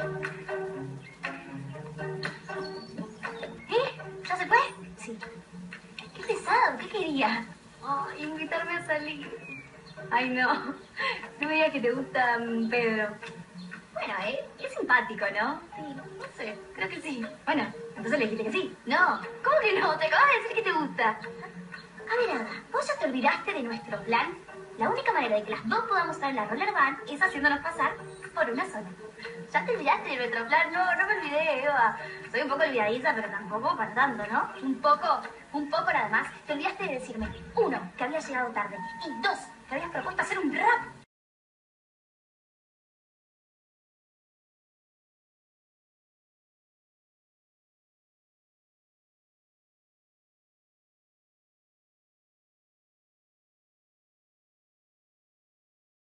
¿Ya se fue? Sí. Qué pesado, ¿qué quería? Ay, invitarme a salir. Ay, no. No me digas que te gusta Pedro. Bueno, es simpático, ¿no? Sí, no sé, creo que sí. Bueno, entonces le dijiste que sí. No, ¿cómo que no? Te acabas de decir que te gusta. A ver, Ada, ¿vos ya te olvidaste de nuestro plan? La única manera de que las dos podamos estar en la roller van es haciéndonos pasar por una sola. ¿Ya te olvidaste de nuestro plan? No, no me olvidé, Eva. Soy un poco olvidadiza, pero tampoco para tanto, ¿no? Un poco nada más. Te olvidaste de decirme, uno, que había llegado tarde, y dos, que habías propuesto hacer un rap.